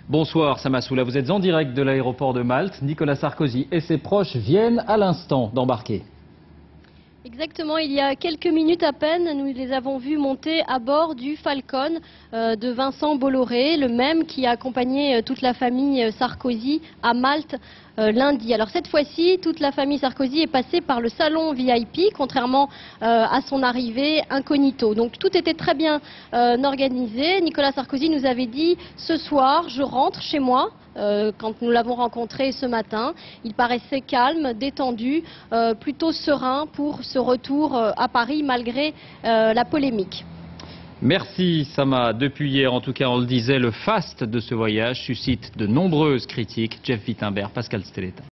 Bonsoir Samassoula, vous êtes en direct de l'aéroport de Malte. Nicolas Sarkozy et ses proches viennent à l'instant d'embarquer. Exactement, il y a quelques minutes à peine, nous les avons vus monter à bord du Falcon de Vincent Bolloré, le même qui a accompagné toute la famille Sarkozy à Malte lundi. Alors cette fois-ci, toute la famille Sarkozy est passée par le salon VIP, contrairement à son arrivée incognito. Donc tout était très bien organisé. Nicolas Sarkozy nous avait dit « Ce soir, je rentre chez moi ». Quand nous l'avons rencontré ce matin, il paraissait calme, détendu, plutôt serein pour ce retour à Paris malgré la polémique. Merci Sama. Depuis hier, en tout cas, on le disait, le faste de ce voyage suscite de nombreuses critiques. Jeff Wittenberg, Pascal Stelletta.